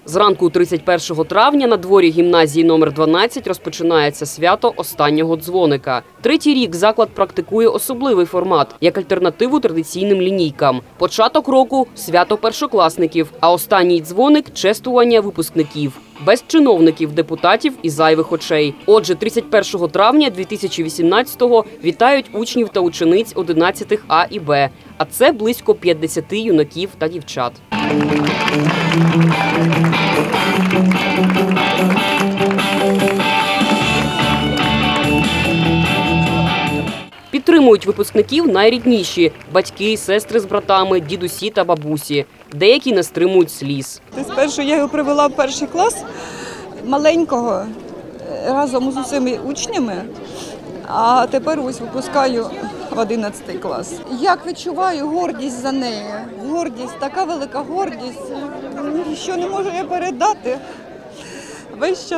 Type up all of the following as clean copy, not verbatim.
Зранку 31 травня на дворі гімназії номер 12 розпочинається свято останнього дзвоника. Третій рік заклад практикує особливий формат, як альтернативу традиційним лінійкам. Початок року – свято першокласників, а останній дзвоник – чествування випускників. Без чиновників, депутатів і зайвих очей. Отже, 31 травня 2018-го вітають учнів та учениць 11 А і Б. А це близько 50 юнаків та дівчат. Підтримують випускників найрідніші – батьки, сестри з братами, дідусі та бабусі. Деякі не стримують сліз. Спершу я його привела в перший клас маленького разом з усіма учнями, а тепер ось випускаю в 11 клас. Як відчуваю гордість за нею. Гордість, така велика гордість, що не можу я передати. Весь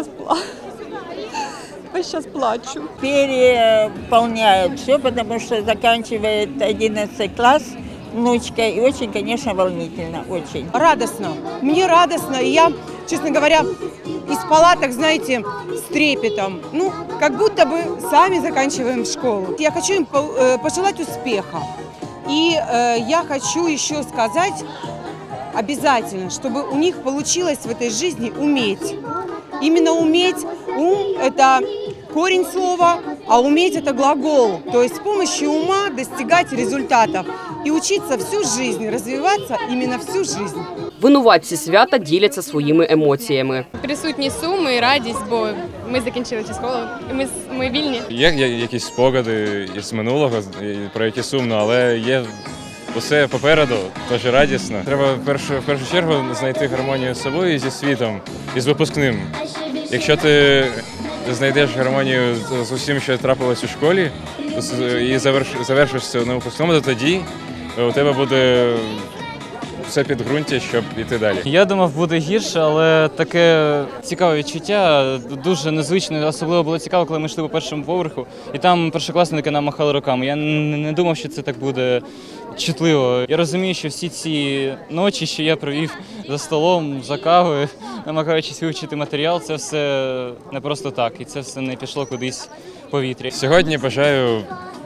час плачу. Переполняют все, потому что заканчивает 11 класс внучка, и очень, конечно, волнительно, очень. Радостно, мне радостно, и я, честно говоря, и спала, так знаете, с трепетом. Ну, как будто бы сами заканчиваем школу. Я хочу им пожелать успеха, и я хочу еще сказать обязательно, чтобы у них получилось в этой жизни уметь. Именно уметь, ум – это корень слова, а уметь – это глагол. То есть с помощью ума достигать результатов и учиться всю жизнь, развиваться именно всю жизнь. Винуватці свята діляться своїми емоціями. Присутні суми і радість, бо ми закінчили цю школу, і ми вільні. Є якісь спогади із минулого, про які сумно, але є усе попереду, тож радісно. Треба в першу чергу знайти гармонію з собою і зі світом, і з випускним. Якщо ти знайдеш гармонію з усім, що трапилось у школі, і завершиш це на випускному, то тоді у тебе буде все підґрунтя, щоб йти далі. Я думав, буде гірше, але таке цікаве відчуття, дуже незвичне. Особливо було цікаво, коли ми йшли по першому поверху, і там першокласники нам махали руками. Я не думав, що це так буде чутливо. Я розумію, що всі ці ночі, що я провів за столом, за кавою, намагаючись вивчити матеріал, це все не просто так, і це все не пішло кудись в повітря. Сьогодні бажаю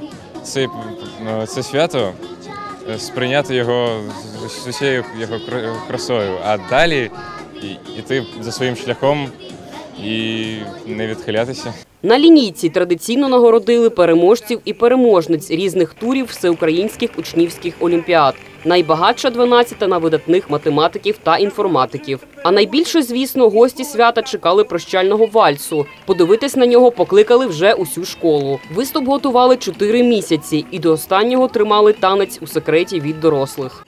це свято сприйняти його з усією його красою, а далі йти за своїм шляхом і не відхилятися. На лінійці традиційно нагородили переможців і переможниць різних турів всеукраїнських учнівських олімпіад. Найбагатша 12-та на видатних математиків та інформатиків. А найбільше, звісно, гості свята чекали прощального вальсу. Подивитись на нього покликали вже усю школу. Виступ готували 4 місяці і до останнього тримали танець у секреті від дорослих.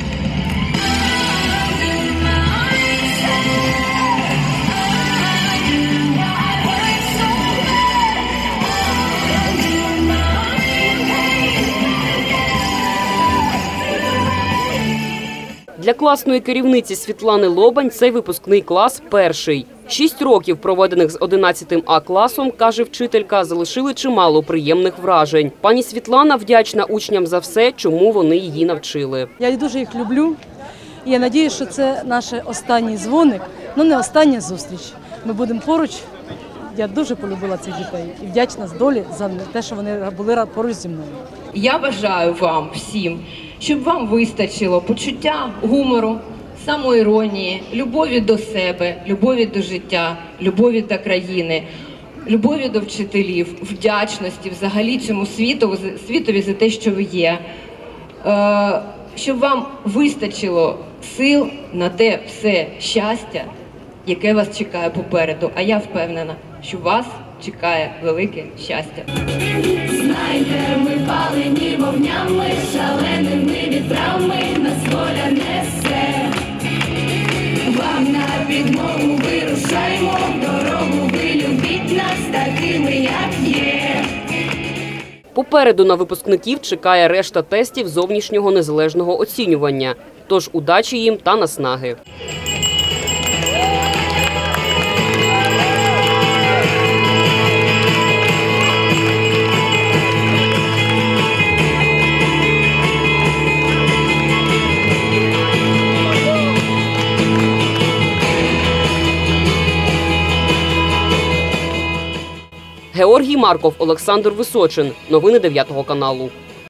Для класної керівниці Світлани Лобань цей випускний клас перший. 6 років, проведених з 11 А класом, каже вчителька, залишили чимало приємних вражень. Пані Світлана вдячна учням за все, чому вони її навчили. Я дуже їх люблю. І я сподіваюся, що це наш останній дзвоник, але не остання зустріч. Ми будемо поруч. Я дуже полюбила цих дітей і вдячна з долі за те, що вони були поруч зі мною. Я бажаю вам всім, щоб вам вистачило почуття гумору, самоіронії, любові до себе, любові до життя, любові до країни, любові до вчителів, вдячності взагалі цьому світові за те, що ви є. Щоб вам вистачило сил на те все щастя, яке вас чекає попереду. А я впевнена, що вас чекає велике щастя. Знайте, ми палені вогнями, шаленими вітрами, нас воля несе. Вам на підмогу вирушаймо, дорогу ви любіть нас такими, як є. Попереду на випускників чекає решта тестів зовнішнього незалежного оцінювання. Тож удачі їм та наснаги. Георгій Марков, Олександр Височин. Новини 9 каналу.